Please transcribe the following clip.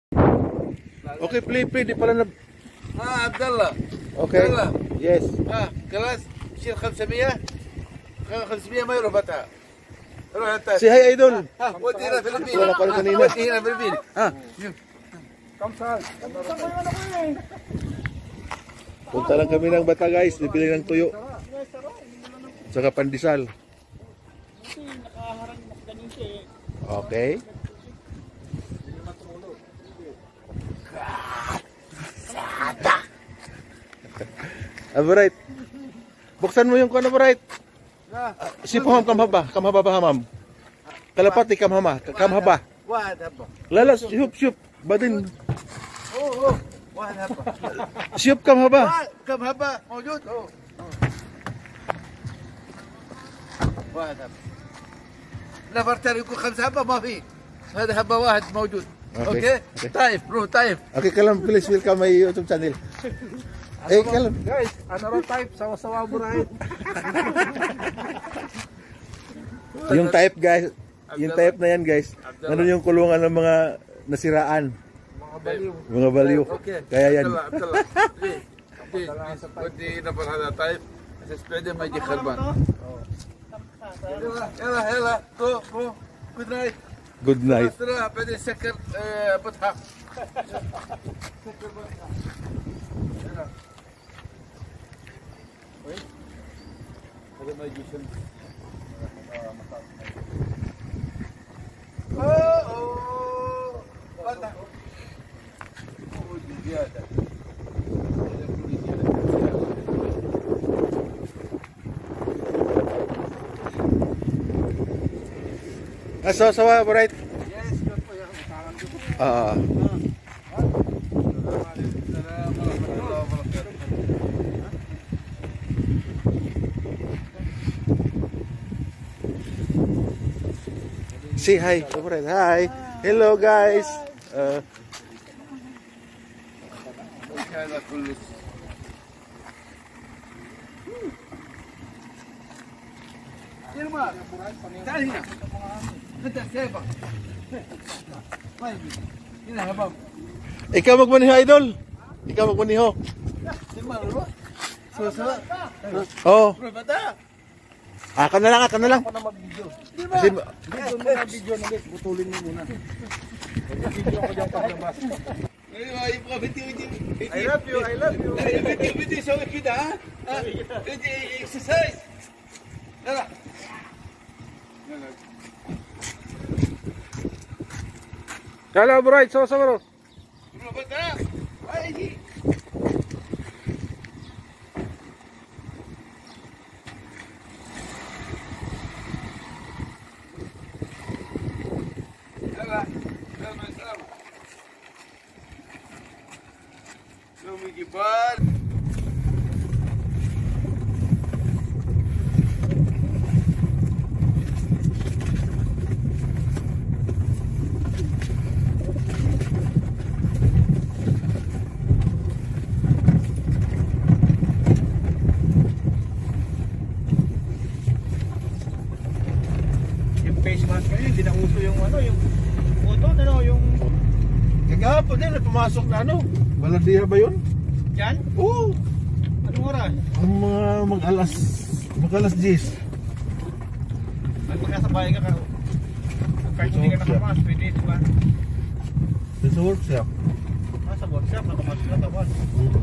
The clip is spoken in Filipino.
Okay, play, di pala na... عبد الله. Okay, يلا. yes. خلاص شيل 500 ما يروح فتحة. روح انت. Si hi, idol. ودي هنا فلبين. Wala pa rin kanina. ودي هنا فلبين. Punta lang kami ng Bata guys, bibili ng tuyo. Saka pandesal. Okay. Alright. Buksan mo yung kuno, alright. Si Paham kamhaba ba hamam? Kalapati kamhaba. واحد هبة. Lalas, syup, badin. واحد هبة. Syup kamhaba. كم هبة موجود؟ واحد هبة. نفر تاني يكون 5 هبة ما في. هذا هبة واحد موجود. اوكي؟ طيب روح طيب. Okay, kalam, please welcome my YouTube channel. Eh, kalam. Guys, ano raw type? Sawa-sawa mo rin. Yung type guys, yung type na yan guys, ano yung kulungan ng mga nasiraan. Mga baliw. Kaya yan. ودي نفر هذا طيب. اساسا ما يجي خربان. يلا go. Good night. Good night. بعدين سكر بطحة. هذا ما يجي شمس. فتح. زيادة. Sawa, right? Yes, good po yan. Say hi, alright. Hi. Hello guys. هذا كله. تعال هنا. انت سيبك. هنا هبام. Ikaw magmaniho, idol. Ikaw magmaniho. Oh. Ka na lang. Ako na mag-video. Kasi, Video na guys, putulin mo muna. Video ko diyan paglabas. I love you. Video سوي كده ها. اكسرسايز. يلا. Hello, bright. Sawa. روح بدا. ايجي. يلا مع السلامة. يوم الجبال. Face mask ngayon, hindi na uso yung yung kagapon din, pumasok na ano? Baladiya ba yun? Yan? Oo. Anong oras? Ang mga mag-alas 10. Magkasabay ka kahit hindi ka nakamas, pwede diba? Sa workshop. Sa workshop, nakamas ka tapos.